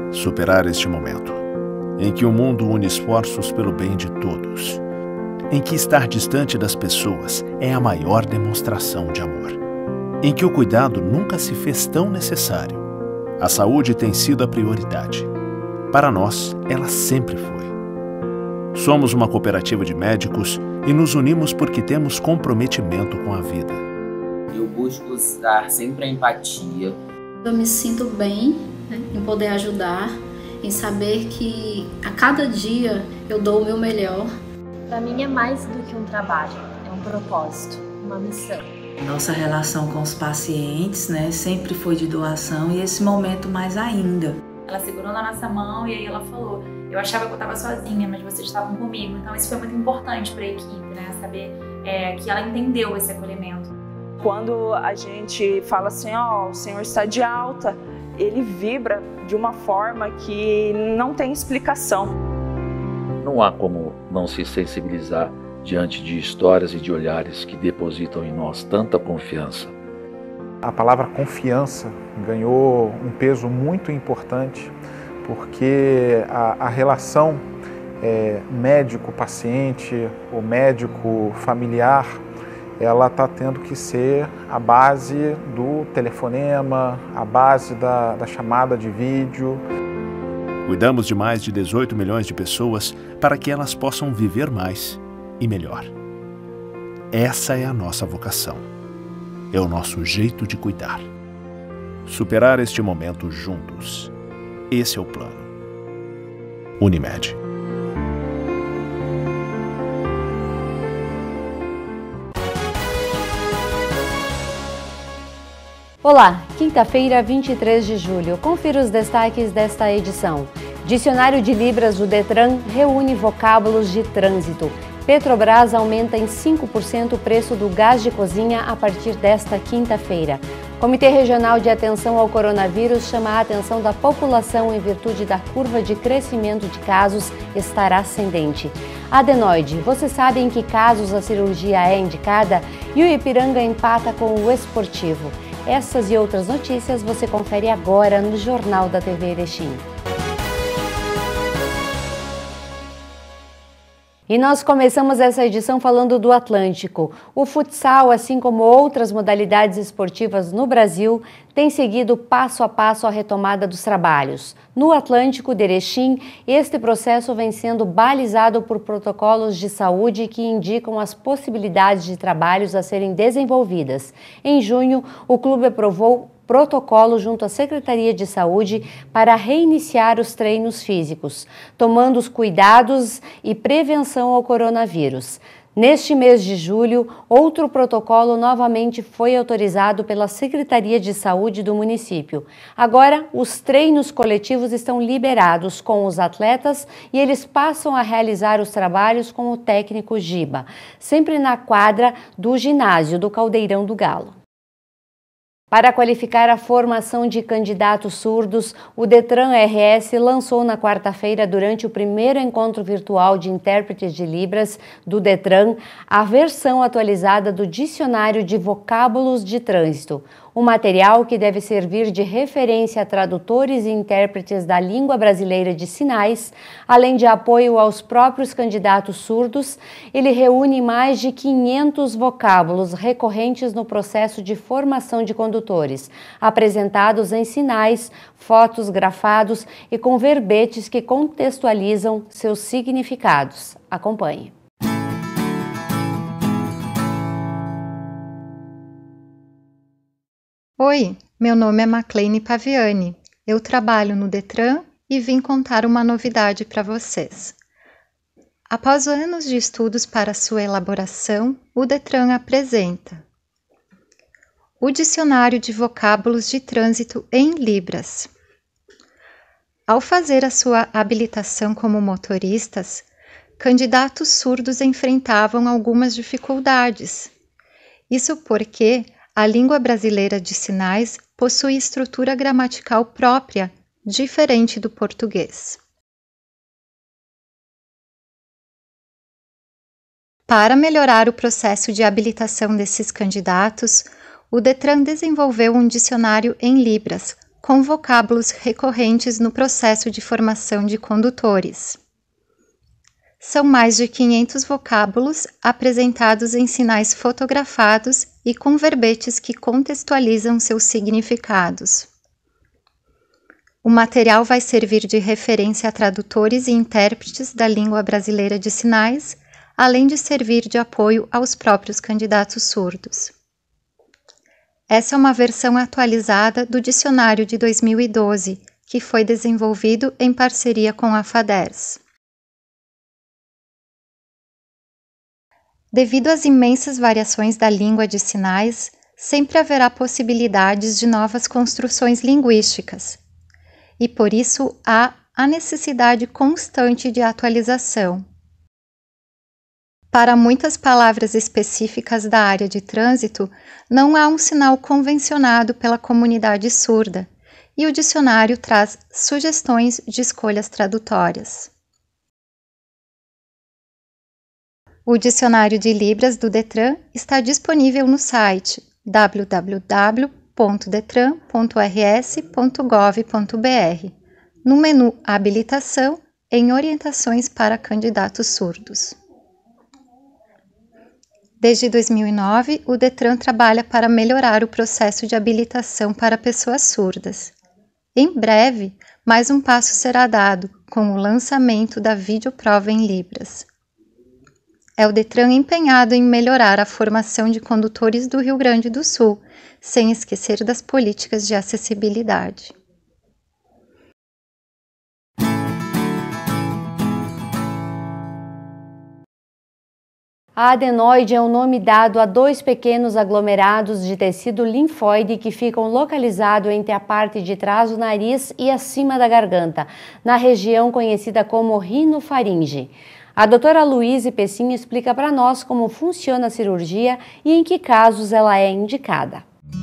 Superar este momento, em que o mundo une esforços pelo bem de todos, em que estar distante das pessoas é a maior demonstração de amor, em que o cuidado nunca se fez tão necessário. A saúde tem sido a prioridade. Para nós, ela sempre foi. Somos uma cooperativa de médicos e nos unimos porque temos comprometimento com a vida. Eu busco dar sempre a empatia. Eu me sinto bem, em poder ajudar, em saber que a cada dia eu dou o meu melhor. Para mim é mais do que um trabalho, é um propósito, uma missão. Nossa relação com os pacientes, sempre foi de doação e esse momento mais ainda. Ela segurou na nossa mão e aí ela falou: eu achava que eu estava sozinha, mas vocês estavam comigo. Então isso foi muito importante para a equipe, saber que ela entendeu esse acolhimento. Quando a gente fala assim, o senhor está de alta, ele vibra de uma forma que não tem explicação. Não há como não se sensibilizar diante de histórias e de olhares que depositam em nós tanta confiança. A palavra confiança ganhou um peso muito importante, porque a relação médico-paciente, ou médico-familiar, ela está tendo que ser a base do telefonema, a base da chamada de vídeo. Cuidamos de mais de 18 milhões de pessoas para que elas possam viver mais e melhor. Essa é a nossa vocação. É o nosso jeito de cuidar. Superar este momento juntos. Esse é o plano. Unimed. Olá, quinta-feira, 23 de julho. Confira os destaques desta edição. Dicionário de Libras do Detran reúne vocábulos de trânsito. Petrobras aumenta em 5% o preço do gás de cozinha a partir desta quinta-feira. Comitê Regional de Atenção ao Coronavírus chama a atenção da população em virtude da curva de crescimento de casos estar ascendente. Adenoide, você sabe em que casos a cirurgia é indicada? E o Ipiranga empata com o Esportivo. Essas e outras notícias você confere agora no Jornal da TV Erechim. E nós começamos essa edição falando do Atlântico. O futsal, assim como outras modalidades esportivas no Brasil, tem seguido passo a passo a retomada dos trabalhos. No Atlântico de Erechim, este processo vem sendo balizado por protocolos de saúde que indicam as possibilidades de trabalhos a serem desenvolvidas. Em junho, o clube aprovou protocolo junto à Secretaria de Saúde para reiniciar os treinos físicos, tomando os cuidados e prevenção ao coronavírus. Neste mês de julho, outro protocolo novamente foi autorizado pela Secretaria de Saúde do município. Agora, os treinos coletivos estão liberados com os atletas e eles passam a realizar os trabalhos com o técnico Giba, sempre na quadra do ginásio do Caldeirão do Galo. Para qualificar a formação de candidatos surdos, o Detran RS lançou na quarta-feira, durante o primeiro encontro virtual de intérpretes de Libras do Detran, a versão atualizada do Dicionário de Vocábulos de Trânsito. O material, que deve servir de referência a tradutores e intérpretes da língua brasileira de sinais, além de apoio aos próprios candidatos surdos, ele reúne mais de 500 vocábulos recorrentes no processo de formação de condutores, apresentados em sinais, fotos grafados e com verbetes que contextualizam seus significados. Acompanhe. Oi, meu nome é Macleine Paviani. Eu trabalho no Detran e vim contar uma novidade para vocês. Após anos de estudos para sua elaboração, o Detran apresenta o Dicionário de Vocábulos de Trânsito em Libras. Ao fazer a sua habilitação como motoristas, candidatos surdos enfrentavam algumas dificuldades. Isso porque a língua brasileira de sinais possui estrutura gramatical própria, diferente do português. Para melhorar o processo de habilitação desses candidatos, o Detran desenvolveu um dicionário em Libras, com vocábulos recorrentes no processo de formação de condutores. São mais de 500 vocábulos apresentados em sinais fotografados e com verbetes que contextualizam seus significados. O material vai servir de referência a tradutores e intérpretes da língua brasileira de sinais, além de servir de apoio aos próprios candidatos surdos. Essa é uma versão atualizada do dicionário de 2012, que foi desenvolvido em parceria com a FADERS. Devido às imensas variações da língua de sinais, sempre haverá possibilidades de novas construções linguísticas, e por isso há a necessidade constante de atualização. Para muitas palavras específicas da área de trânsito, não há um sinal convencionado pela comunidade surda, e o dicionário traz sugestões de escolhas tradutórias. O dicionário de Libras do Detran está disponível no site www.detran.rs.gov.br, no menu Habilitação, em Orientações para candidatos surdos. Desde 2009, o Detran trabalha para melhorar o processo de habilitação para pessoas surdas. Em breve, mais um passo será dado com o lançamento da videoprova em Libras. É o Detran empenhado em melhorar a formação de condutores do Rio Grande do Sul, sem esquecer das políticas de acessibilidade. A adenoide é o nome dado a dois pequenos aglomerados de tecido linfóide que ficam localizados entre a parte de trás do nariz e acima da garganta, na região conhecida como rinofaringe. A doutora Luíse Pessinha explica para nós como funciona a cirurgia e em que casos ela é indicada.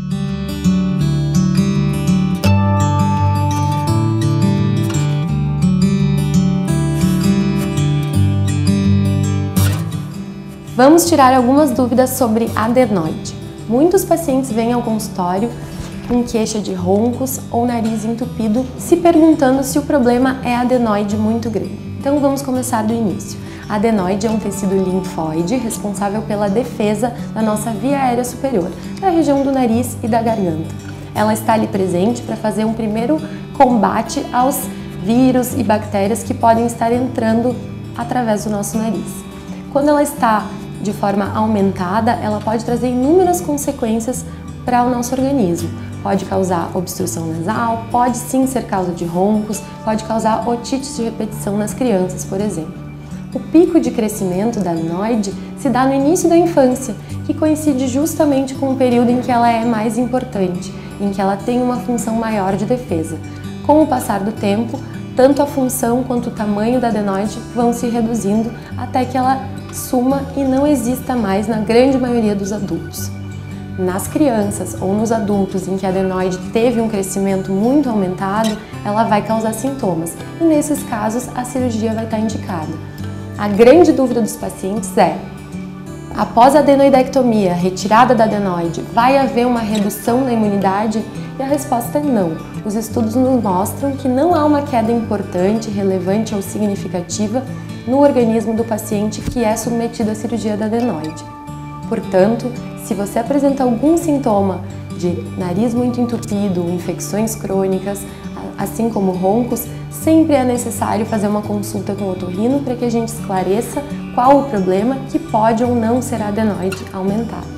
Vamos tirar algumas dúvidas sobre adenoide. Muitos pacientes vêm ao consultório com queixa de roncos ou nariz entupido, se perguntando se o problema é adenoide muito grande. Então vamos começar do início. A adenoide é um tecido linfóide responsável pela defesa da nossa via aérea superior, da região do nariz e da garganta. Ela está ali presente para fazer um primeiro combate aos vírus e bactérias que podem estar entrando através do nosso nariz. Quando ela está de forma aumentada, ela pode trazer inúmeras consequências para o nosso organismo. Pode causar obstrução nasal, pode sim ser causa de roncos, pode causar otite de repetição nas crianças, por exemplo. O pico de crescimento da adenoide se dá no início da infância, que coincide justamente com o período em que ela é mais importante, em que ela tem uma função maior de defesa. Com o passar do tempo, tanto a função quanto o tamanho da adenoide vão se reduzindo até que ela suma e não exista mais na grande maioria dos adultos. Nas crianças ou nos adultos em que a adenoide teve um crescimento muito aumentado, ela vai causar sintomas e nesses casos a cirurgia vai estar indicada. A grande dúvida dos pacientes é: após a adenoidectomia, retirada da adenoide, vai haver uma redução na imunidade? E a resposta é não. Os estudos nos mostram que não há uma queda importante, relevante ou significativa no organismo do paciente que é submetido à cirurgia da adenoide. Portanto, se você apresenta algum sintoma de nariz muito entupido, infecções crônicas, assim como roncos, sempre é necessário fazer uma consulta com o otorrino para que a gente esclareça qual o problema que pode ou não ser a adenoide aumentada.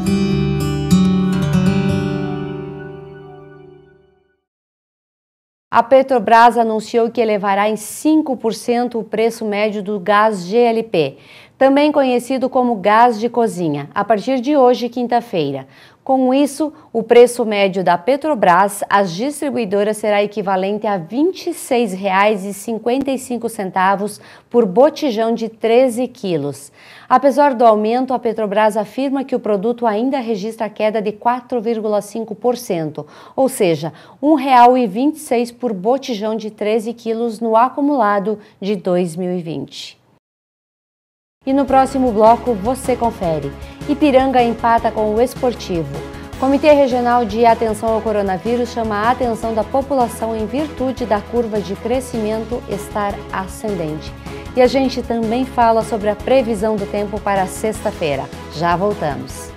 A Petrobras anunciou que elevará em 5% o preço médio do gás GLP, também conhecido como gás de cozinha, a partir de hoje, quinta-feira. Com isso, o preço médio da Petrobras às distribuidoras será equivalente a R$ 26,55 por botijão de 13 quilos. Apesar do aumento, a Petrobras afirma que o produto ainda registra queda de 4,5%, ou seja, R$ 1,26 por botijão de 13 quilos no acumulado de 2020. E no próximo bloco você confere. Ipiranga empata com o Esportivo. Comitê Regional de Atenção ao Coronavírus chama a atenção da população em virtude da curva de crescimento estar ascendente. E a gente também fala sobre a previsão do tempo para sexta-feira. Já voltamos.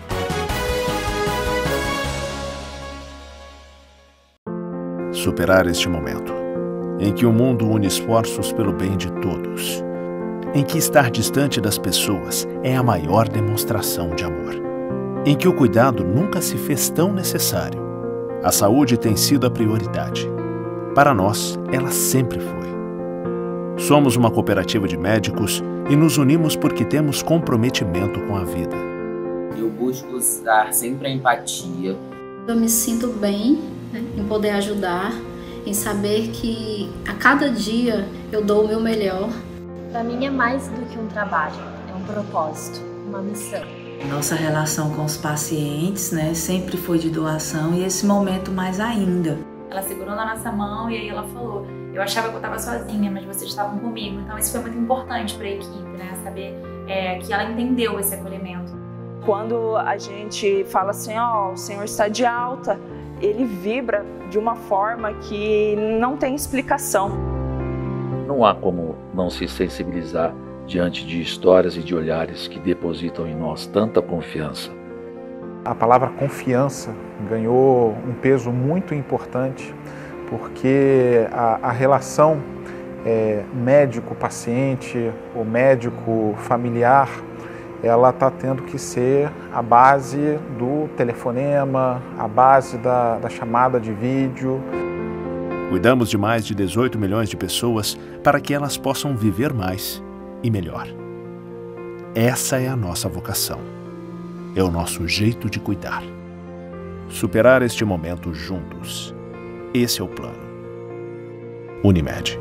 Superar este momento, em que o mundo une esforços pelo bem de todos, em que estar distante das pessoas é a maior demonstração de amor, em que o cuidado nunca se fez tão necessário. A saúde tem sido a prioridade. Para nós, ela sempre foi. Somos uma cooperativa de médicos e nos unimos porque temos comprometimento com a vida. Eu busco dar sempre a empatia. Eu me sinto bem, em poder ajudar, em saber que a cada dia eu dou o meu melhor. Para mim é mais do que um trabalho, é um propósito, uma missão. Nossa relação com os pacientes, sempre foi de doação e esse momento mais ainda. Ela segurou na nossa mão e aí ela falou, eu achava que eu estava sozinha, mas vocês estavam comigo. Então isso foi muito importante para a equipe, saber que ela entendeu esse acolhimento. Quando a gente fala assim, o senhor está de alta, ele vibra de uma forma que não tem explicação. Não há como não se sensibilizar diante de histórias e de olhares que depositam em nós tanta confiança. A palavra confiança ganhou um peso muito importante porque a relação médico-paciente ou médico-familiar, ela está tendo que ser a base do telefonema, a base da chamada de vídeo. Cuidamos de mais de 18 milhões de pessoas para que elas possam viver mais e melhor. Essa é a nossa vocação. É o nosso jeito de cuidar. Superar este momento juntos. Esse é o plano. Unimed.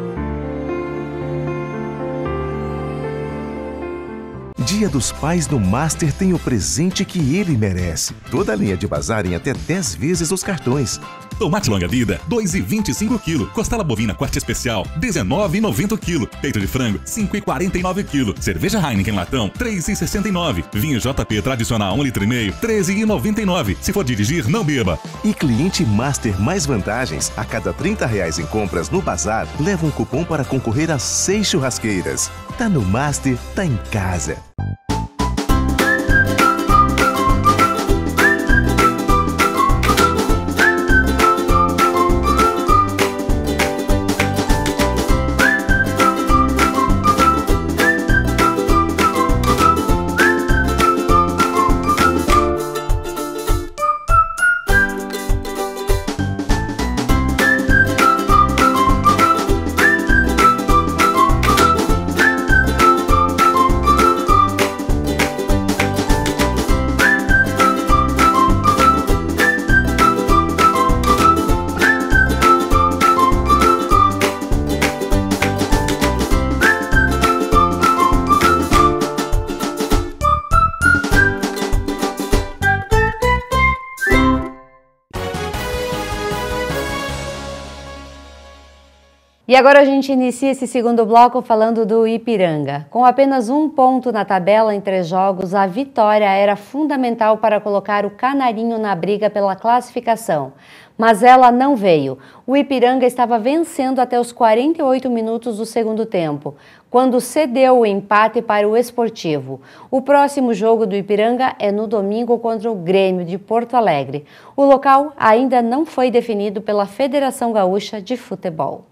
Dia dos Pais no Master tem o presente que ele merece. Toda a linha de bazar em até 10 vezes os cartões. Tomate longa-vida, 2,25 kg. Costela bovina corte especial, 19,90 kg. Peito de frango, 5,49 kg. Cerveja Heineken latão, 3,69. Vinho JP tradicional 1,5 litro, 13,99. Se for dirigir, não beba. E cliente Master mais vantagens. A cada R$30 em compras no bazar, leva um cupom para concorrer a 6 churrasqueiras. Tá no Master, tá em casa. E agora a gente inicia esse segundo bloco falando do Ipiranga. Com apenas 1 ponto na tabela em 3 jogos, a vitória era fundamental para colocar o Canarinho na briga pela classificação. Mas ela não veio. O Ipiranga estava vencendo até os 48 minutos do segundo tempo, quando cedeu o empate para o Esportivo. O próximo jogo do Ipiranga é no domingo contra o Grêmio de Porto Alegre. O local ainda não foi definido pela Federação Gaúcha de Futebol.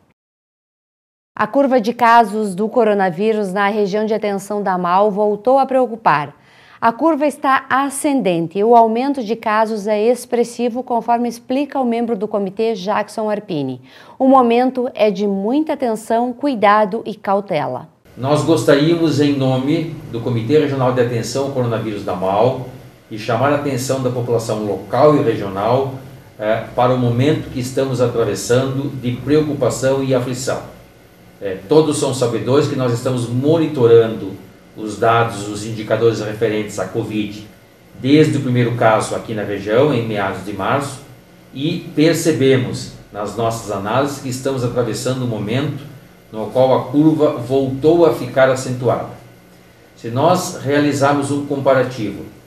A curva de casos do coronavírus na região de atenção da MAL voltou a preocupar. A curva está ascendente e o aumento de casos é expressivo, conforme explica o membro do comitê Jackson Arpini. O momento é de muita atenção, cuidado e cautela. Nós gostaríamos, em nome do Comitê Regional de Atenção ao Coronavírus da MAL, de chamar a atenção da população local e regional para o momento que estamos atravessando de preocupação e aflição. Todos são sabedores que nós estamos monitorando os dados, os indicadores referentes à Covid desde o primeiro caso aqui na região, em meados de março, e percebemos nas nossas análises que estamos atravessando um momento no qual a curva voltou a ficar acentuada. Se nós realizarmos um comparativo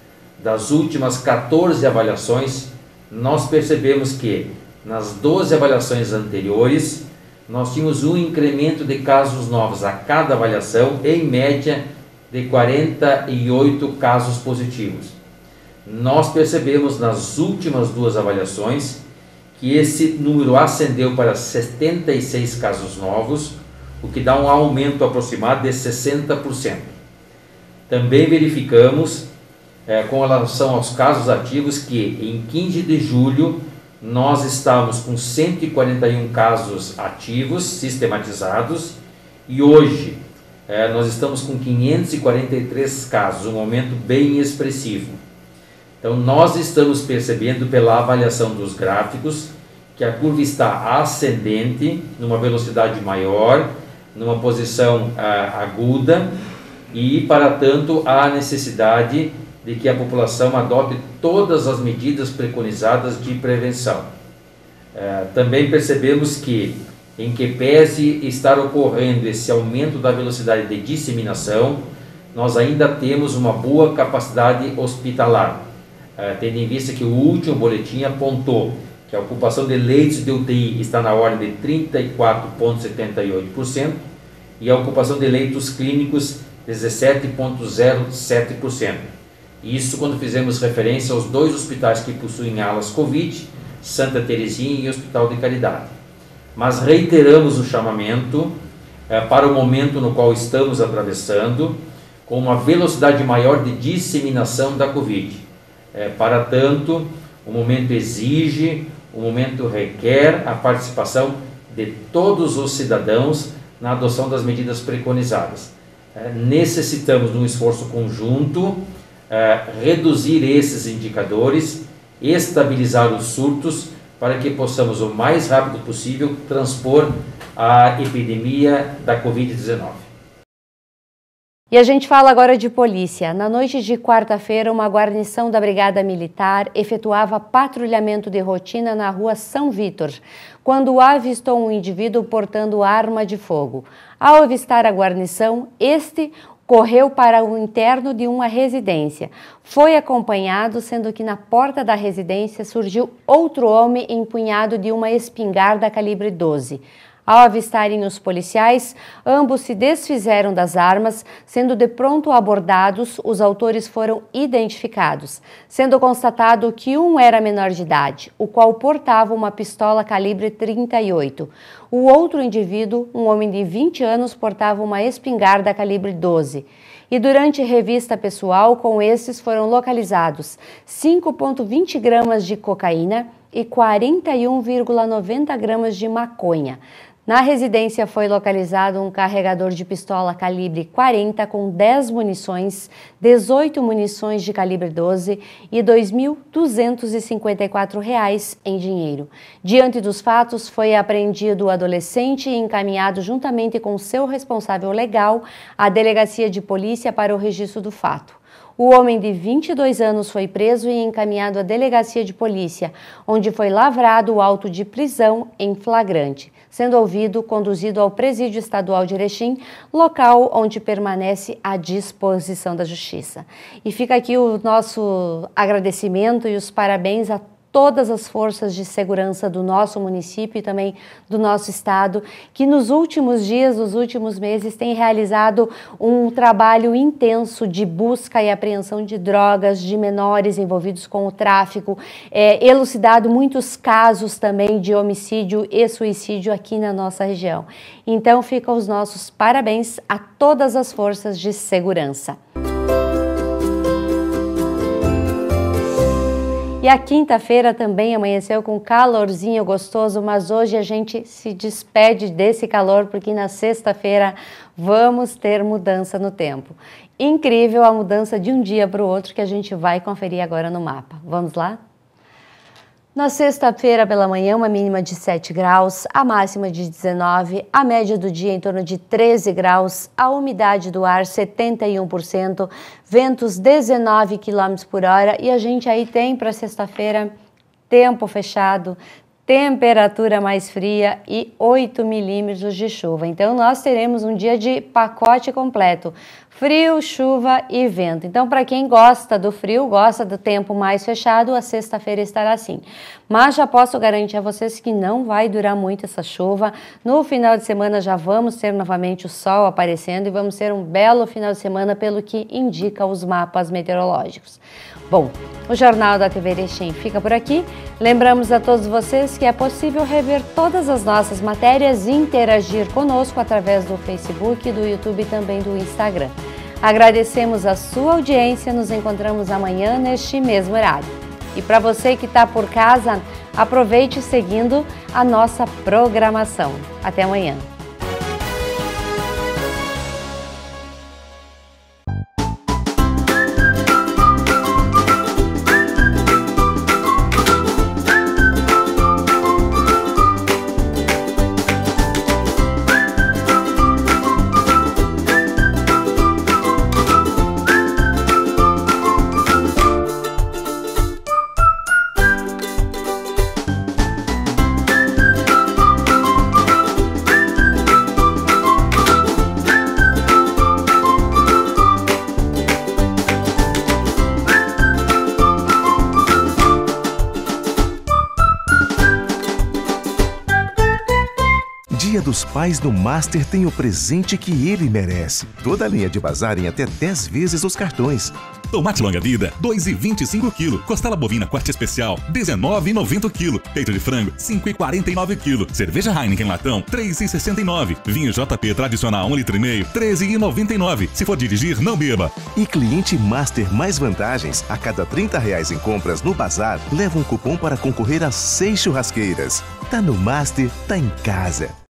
das últimas 14 avaliações, nós percebemos que nas 12 avaliações anteriores, nós tínhamos um incremento de casos novos a cada avaliação, em média de 48 casos positivos. Nós percebemos nas últimas 2 avaliações que esse número ascendeu para 76 casos novos, o que dá um aumento aproximado de 60%. Também verificamos, com relação aos casos ativos, que em 15 de julho nós estávamos com 141 casos ativos sistematizados e hoje nós estamos com 543 casos, um aumento bem expressivo. Então nós estamos percebendo pela avaliação dos gráficos que a curva está ascendente, numa velocidade maior, numa posição aguda, e para tanto há necessidade de que a população adote todas as medidas preconizadas de prevenção. Também percebemos que, em que pese estar ocorrendo esse aumento da velocidade de disseminação, nós ainda temos uma boa capacidade hospitalar, tendo em vista que o último boletim apontou que a ocupação de leitos de UTI está na ordem de 34,78% e a ocupação de leitos clínicos 17,07%. Isso quando fizemos referência aos 2 hospitais que possuem alas Covid, Santa Terezinha e Hospital de Caridade. Mas reiteramos o chamamento para o momento no qual estamos atravessando, com uma velocidade maior de disseminação da Covid. Para tanto, o momento exige, o momento requer a participação de todos os cidadãos na adoção das medidas preconizadas. Necessitamos de um esforço conjunto, reduzir esses indicadores, estabilizar os surtos, para que possamos o mais rápido possível transpor a epidemia da Covid-19. E a gente fala agora de polícia. Na noite de quarta-feira, uma guarnição da Brigada Militar efetuava patrulhamento de rotina na rua São Vítor, quando avistou um indivíduo portando arma de fogo. Ao avistar a guarnição, este correu para o interno de uma residência. Foi acompanhado, sendo que na porta da residência surgiu outro homem empunhado de uma espingarda calibre 12. Ao avistarem os policiais, ambos se desfizeram das armas, sendo de pronto abordados, os autores foram identificados, sendo constatado que um era menor de idade, o qual portava uma pistola calibre 38. O outro indivíduo, um homem de 20 anos, portava uma espingarda calibre 12. E durante revista pessoal com estes foram localizados 5,20 gramas de cocaína e 41,90 gramas de maconha. Na residência foi localizado um carregador de pistola calibre 40 com 10 munições, 18 munições de calibre 12 e R$ 2.254 em dinheiro. Diante dos fatos, foi apreendido o adolescente e encaminhado juntamente com seu responsável legal à delegacia de polícia para o registro do fato. O homem de 22 anos foi preso e encaminhado à delegacia de polícia, onde foi lavrado o auto de prisão em flagrante, sendo conduzido ao Presídio Estadual de Erechim, local onde permanece à disposição da Justiça. E fica aqui o nosso agradecimento e os parabéns a todas as forças de segurança do nosso município e também do nosso estado, que nos últimos dias, nos últimos meses, têm realizado um trabalho intenso de busca e apreensão de drogas, de menores envolvidos com o tráfico, elucidado muitos casos também de homicídio e suicídio aqui na nossa região. Então, ficam os nossos parabéns a todas as forças de segurança. E a quinta-feira também amanheceu com calorzinho gostoso, mas hoje a gente se despede desse calor porque na sexta-feira vamos ter mudança no tempo. Incrível a mudança de um dia para o outro que a gente vai conferir agora no mapa. Vamos lá? Na sexta-feira pela manhã, uma mínima de 7 graus, a máxima de 19, a média do dia em torno de 13 graus, a umidade do ar 71%, ventos 19 km por hora e a gente aí tem para sexta-feira tempo fechado, temperatura mais fria e 8 milímetros de chuva. Então, nós teremos um dia de pacote completo, frio, chuva e vento. Então, para quem gosta do frio, gosta do tempo mais fechado, a sexta-feira estará assim. Mas já posso garantir a vocês que não vai durar muito essa chuva. No final de semana já vamos ter novamente o sol aparecendo e vamos ter um belo final de semana, pelo que indica os mapas meteorológicos. Bom, o Jornal da TV Erechim fica por aqui. Lembramos a todos vocês que é possível rever todas as nossas matérias e interagir conosco através do Facebook, do YouTube e também do Instagram. Agradecemos a sua audiência, nos encontramos amanhã neste mesmo horário. E para você que está por casa, aproveite seguindo a nossa programação. Até amanhã. Dia dos Pais no Master tem o presente que ele merece. Toda a linha de bazar em até 10 vezes os cartões. Tomate longa vida, 2,25 kg. Costela bovina corte especial, 19,90 kg. Peito de frango, 5,49 kg. Cerveja Heineken latão, 3,69. Vinho JP tradicional 1,5 litro, 13,99. Se for dirigir, não beba. E cliente Master mais vantagens. A cada R$30 em compras no bazar, leva um cupom para concorrer a 6 churrasqueiras. Tá no Master, tá em casa.